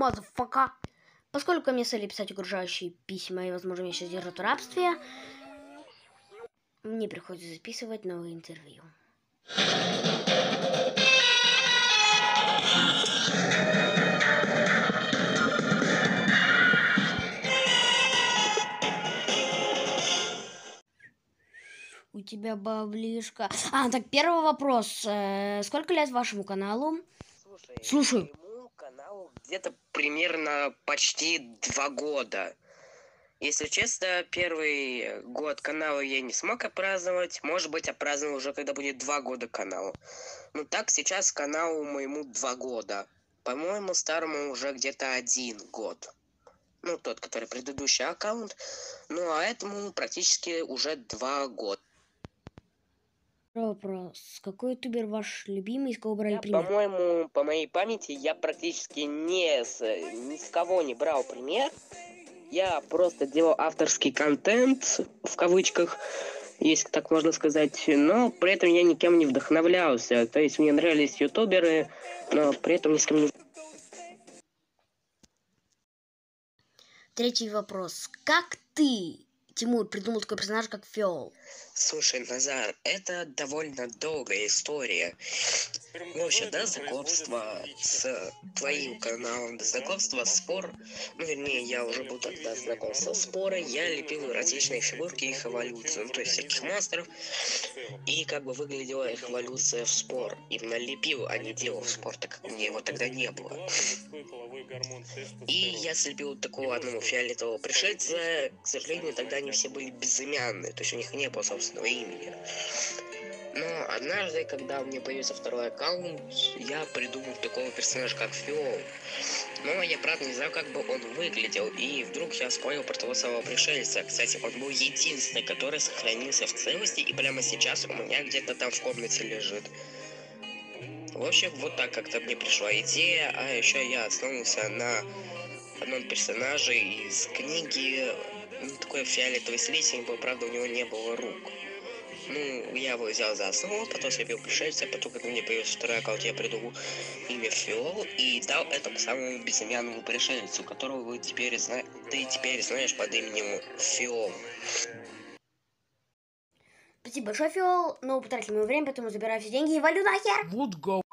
motherfucker. Поскольку мне стали писать угрожающие письма и, возможно, меня сейчас держат в рабстве, мне приходится записывать новые интервью. У тебя баблишка. Так, первый вопрос. Сколько лет вашему каналу? Слушай. Моему каналу где-то примерно почти 2 года. Если честно, первый год канала я не смог отпраздновать. Может быть, отпраздную уже, когда будет 2 года каналу. Ну так, сейчас каналу моему 2 года. По-моему, старому уже где-то 1 год. Ну, тот, который предыдущий аккаунт. Ну, а этому практически уже 2 года. Вопрос. Какой ютубер ваш любимый, из кого брали пример? По-моему, по моей памяти, я практически ни с кого не брал пример. Я просто делал авторский контент, в кавычках, если так можно сказать, но при этом я никем не вдохновлялся. То есть мне нравились ютуберы, но при этом ни с кем не... Третий вопрос. Как ты, Тимур, придумал такой персонаж, как Фиол? Слушай, Назар, это довольно долгая история. Вообще, до знакомства с твоим каналом, до знакомства с Спор, ну, вернее, я уже был тогда знакомства с Спорой, я лепил различные фигурки, их эволюцию, ну, то есть всяких монстров, и как бы выглядела их эволюция в Спор. Именно лепил, а не делал в Спор, так как у меня его тогда не было. И я слепил такого одного фиолетового пришельца, к сожалению, тогда они все были безымянные, то есть у них не было собственного имени. Но однажды, когда у меня появился второй аккаунт, я придумал такого персонажа, как Фиол. Но я, правда, не знаю, как бы он выглядел, и вдруг я вспомнил про того самого пришельца. Кстати, он был единственный, который сохранился в целости, и прямо сейчас у меня где-то там в комнате лежит. В общем, вот так как-то мне пришла идея, а еще я основывался на одном персонаже из книги, такой фиолетовый слизень был, правда, у него не было рук. Ну, я его взял за основу, потом слепил пришельца, потом, когда мне появился второй аккаунт, я придумал имя Фиол и дал этому самому безымянному пришельцу, которого ты теперь знаешь под именем Фиол. Спасибо большое, Фиол. Но потратили мое время, поэтому забираю все деньги и валю нахер.